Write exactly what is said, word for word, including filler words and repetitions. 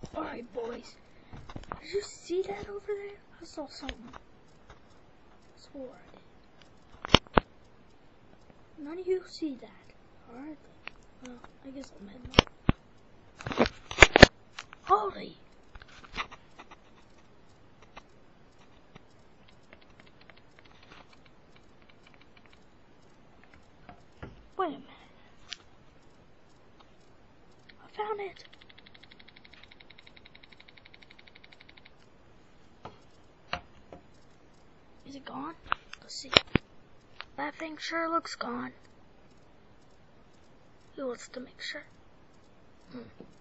Alright, boys. Did you see that over there? I saw something. I swore I did. None of you see that. Alright. Well, I guess I'm heading up. Holy! Wait a minute. I found it. Is it gone? Let's see. That thing sure looks gone. Who wants to make sure? Hmm.